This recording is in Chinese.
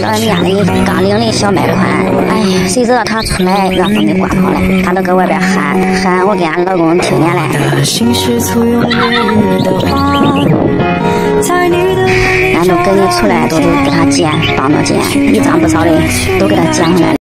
俺们家的一个刚领的小麦款，哎呀，谁知道他出来让风给刮跑了，他都搁外边喊，我给俺老公听见了。俺都赶紧出来，都给他捡，帮着捡，一张不少的都给他捡回来了。